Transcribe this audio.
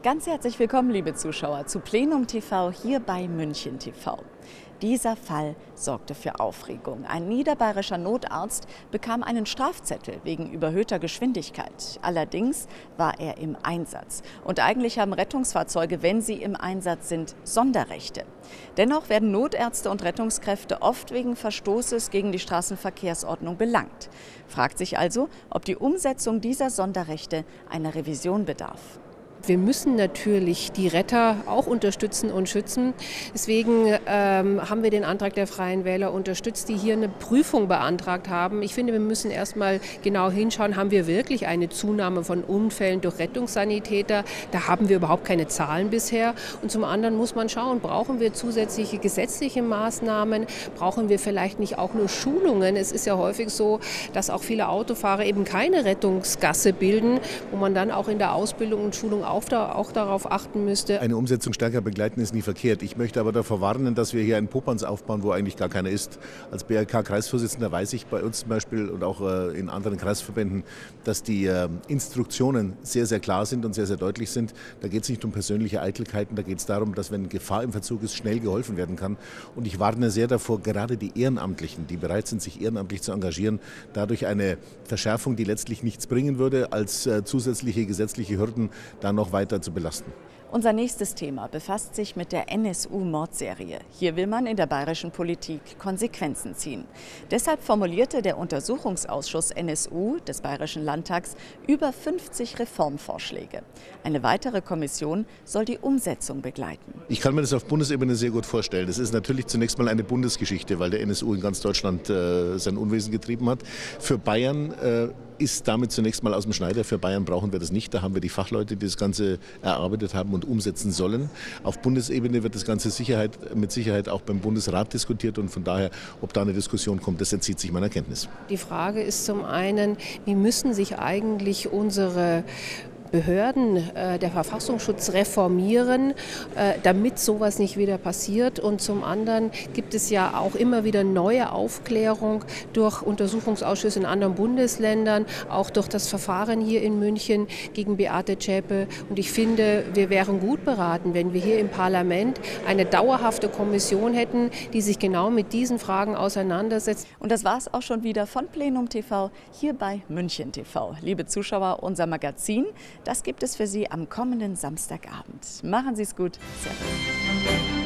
Ganz herzlich willkommen, liebe Zuschauer, zu Plenum TV hier bei München TV. Dieser Fall sorgte für Aufregung. Ein niederbayerischer Notarzt bekam einen Strafzettel wegen überhöhter Geschwindigkeit. Allerdings war er im Einsatz. Und eigentlich haben Rettungsfahrzeuge, wenn sie im Einsatz sind, Sonderrechte. Dennoch werden Notärzte und Rettungskräfte oft wegen Verstoßes gegen die Straßenverkehrsordnung belangt. Fragt sich also, ob die Umsetzung dieser Sonderrechte einer Revision bedarf. Wir müssen natürlich die Retter auch unterstützen und schützen. Deswegen haben wir den Antrag der Freien Wähler unterstützt, die hier eine Prüfung beantragt haben. Ich finde, wir müssen erstmal genau hinschauen, haben wir wirklich eine Zunahme von Unfällen durch Rettungssanitäter? Da haben wir überhaupt keine Zahlen bisher. Und zum anderen muss man schauen, brauchen wir zusätzliche gesetzliche Maßnahmen? Brauchen wir vielleicht nicht auch nur Schulungen? Es ist ja häufig so, dass auch viele Autofahrer eben keine Rettungsgasse bilden, wo man dann auch in der Ausbildung und Schulung auch darauf achten müsste. Eine Umsetzung stärker begleiten ist nie verkehrt. Ich möchte aber davor warnen, dass wir hier einen Popanz aufbauen, wo eigentlich gar keiner ist. Als BRK-Kreisvorsitzender weiß ich bei uns zum Beispiel und auch in anderen Kreisverbänden, dass die Instruktionen sehr, sehr klar sind und sehr, sehr deutlich sind. Da geht es nicht um persönliche Eitelkeiten, da geht es darum, dass wenn Gefahr im Verzug ist, schnell geholfen werden kann. Und ich warne sehr davor, gerade die Ehrenamtlichen, die bereit sind, sich ehrenamtlich zu engagieren, dadurch eine Verschärfung, die letztlich nichts bringen würde, als zusätzliche gesetzliche Hürden da noch weiter zu belasten. Unser nächstes Thema befasst sich mit der NSU-Mordserie. Hier will man in der bayerischen Politik Konsequenzen ziehen. Deshalb formulierte der Untersuchungsausschuss NSU des Bayerischen Landtags über 50 Reformvorschläge. Eine weitere Kommission soll die Umsetzung begleiten. Ich kann mir das auf Bundesebene sehr gut vorstellen. Das ist natürlich zunächst mal eine Bundesgeschichte, weil der NSU in ganz Deutschland sein Unwesen getrieben hat. Für Bayern ist damit zunächst mal aus dem Schneider. Für Bayern brauchen wir das nicht. Da haben wir die Fachleute, die das Ganze erarbeitet haben und umsetzen sollen. Auf Bundesebene wird das Ganze mit Sicherheit auch beim Bundesrat diskutiert. Und von daher, ob da eine Diskussion kommt, das entzieht sich meiner Kenntnis. Die Frage ist zum einen, wie müssen sich eigentlich unsere Behörden, der Verfassungsschutz reformieren, damit sowas nicht wieder passiert. Und zum anderen gibt es ja auch immer wieder neue Aufklärung durch Untersuchungsausschüsse in anderen Bundesländern, auch durch das Verfahren hier in München gegen Beate Zschäpe. Und ich finde, wir wären gut beraten, wenn wir hier im Parlament eine dauerhafte Kommission hätten, die sich genau mit diesen Fragen auseinandersetzt. Und das war es auch schon wieder von Plenum TV hier bei München TV. Liebe Zuschauer, unser Magazin, das gibt es für Sie am kommenden Samstagabend. Machen Sie es gut. Servus.